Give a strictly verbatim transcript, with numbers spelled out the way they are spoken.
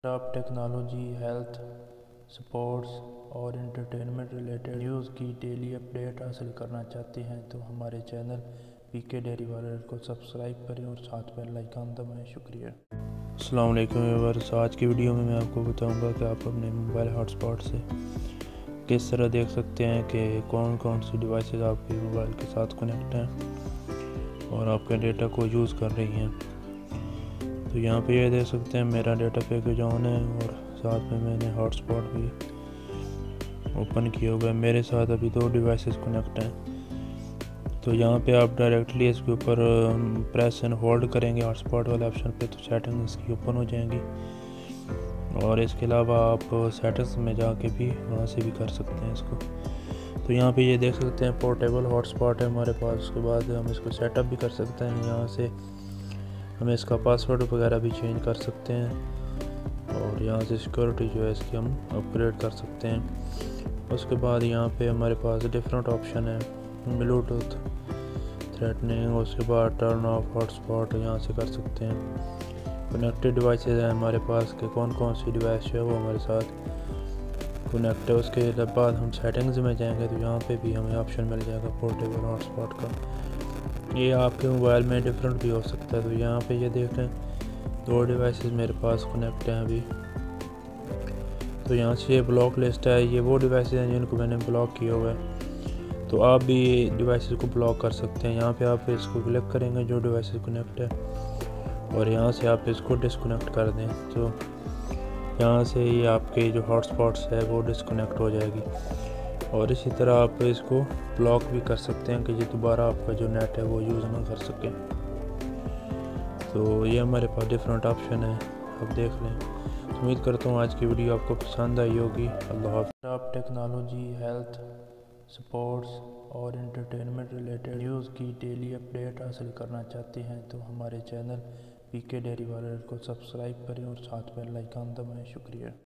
आप technology, health, sports और entertainment related news की डेली अपडेट हासिल करना चाहते हैं तो हमारे चैनल पीके डेयरी वाले को सब्सक्राइब करें और साथ बेल आइकन दबाएं। शुक्रिया। अस्सलाम वालेकुम व्यूअर्स, आज की वीडियो में मैं आपको बताऊंगा कि आप अपने मोबाइल हॉटस्पॉट से किस तरह देख सकते हैं कि कौन कौन सी डिवाइसेस आपके मोबाइल के साथ कनेक्ट हैं और आपके डेटा को यूज़ कर रही हैं। तो यहाँ पे ये देख सकते हैं मेरा डेटा पैकेज ऑन है और साथ में मैंने हॉटस्पॉट भी ओपन किया हुआ है। मेरे साथ अभी दो डिवाइसेस कनेक्ट हैं। तो यहाँ पे आप डायरेक्टली इसके ऊपर प्रेस एंड होल्ड करेंगे हॉटस्पॉट वाले ऑप्शन पे तो सेटिंग इसकी ओपन हो जाएंगी। और इसके अलावा आप सेटिंग्स में जाके भी वहाँ से भी कर सकते हैं इसको। तो यहाँ पे ये देख सकते हैं पोर्टेबल हॉटस्पॉट है हमारे पास। उसके बाद हम इसको सेटअप भी कर सकते हैं। यहाँ से हम इसका पासवर्ड वगैरह भी चेंज कर सकते हैं और यहाँ से सिक्योरिटी जो है इसकी हम अपग्रेड कर सकते हैं। उसके बाद यहाँ पे हमारे पास डिफरेंट ऑप्शन है, ब्लूटूथ, थ्रेटनिंग, उसके बाद टर्न ऑफ हॉटस्पॉट यहाँ से कर सकते हैं। कनेक्टेड डिवाइसेस हैं हमारे पास के कौन कौन सी डिवाइस है वो हमारे साथ कनेक्ट है। उसके बाद हम सेटिंग्स में जाएंगे तो यहाँ पे भी हमें ऑप्शन मिल जाएगा पोर्टेबल हॉटस्पॉट का। ये आपके मोबाइल में डिफरेंट भी हो सकता है। तो यहाँ पे ये देख रहे हैं दो डिवाइसेस मेरे पास कनेक्ट हैं अभी। तो यहाँ से ये ब्लॉक लिस्ट है, ये वो डिवाइसेस हैं जिनको मैंने ब्लॉक किया हुआ है। तो आप भी डिवाइसेस को ब्लॉक कर सकते हैं। यहाँ पे आप इसको क्लिक करेंगे जो डिवाइसेस कनेक्ट है और यहाँ से आप इसको डिसकनेक्ट कर दें तो यहाँ से ही आपके जो हॉटस्पॉट्स है वो डिसकनेक्ट हो जाएगी। और इसी तरह आप इसको ब्लॉक भी कर सकते हैं कि ये दोबारा आपका जो नेट है वो यूज़ ना कर सके। तो ये हमारे पास डिफरेंट ऑप्शन है, आप देख लें। तो उम्मीद करता हूँ आज की वीडियो आपको पसंद आई होगी। अल्लाह हाफ़िज़। आप टेक्नोलॉजी, हेल्थ, स्पोर्ट्स और एंटरटेनमेंट रिलेटेड न्यूज़ की डेली अपडेट हासिल करना चाहते हैं तो हमारे चैनल पीके डेयरी वाले को सब्सक्राइब करें और साथ बेल आइकन दबाएं। शुक्रिया।